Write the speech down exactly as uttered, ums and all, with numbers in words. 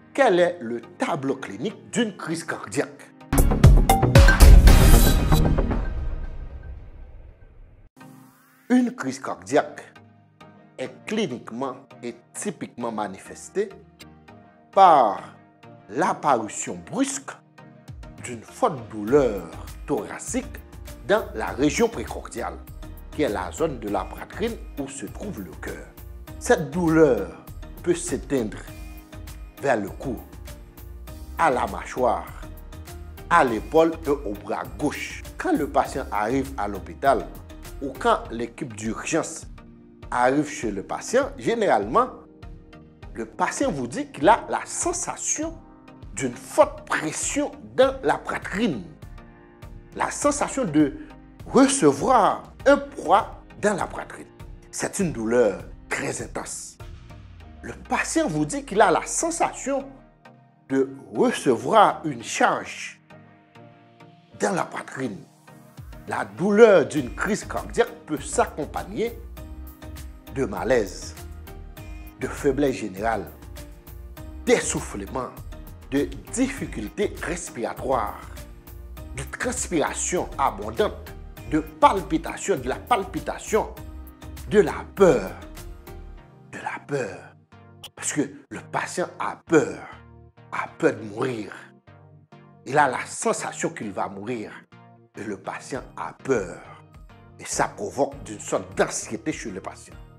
quel est le tableau clinique d'une crise cardiaque? Une crise cardiaque est cliniquement et typiquement manifestée par l'apparition brusque d'une forte douleur thoracique dans la région précordiale, qui est la zone de la poitrine où se trouve le cœur. Cette douleur peut s'éteindre vers le cou, à la mâchoire, à l'épaule et au bras gauche. Quand le patient arrive à l'hôpital ou quand l'équipe d'urgence arrive chez le patient, généralement, le patient vous dit qu'il a la sensation d'une forte pression dans la poitrine. La sensation de recevoir un poids dans la poitrine. C'est une douleur très intense. Le patient vous dit qu'il a la sensation de recevoir une charge dans la poitrine. La douleur d'une crise cardiaque peut s'accompagner de malaise, de faiblesse générale, d'essoufflement, de difficultés respiratoires, de transpiration abondante, de palpitation, de la palpitation, de la peur, de la peur. Parce que le patient a peur, a peur de mourir. Il a la sensation qu'il va mourir. Et le patient a peur. Et ça provoque une sorte d'anxiété chez le patient.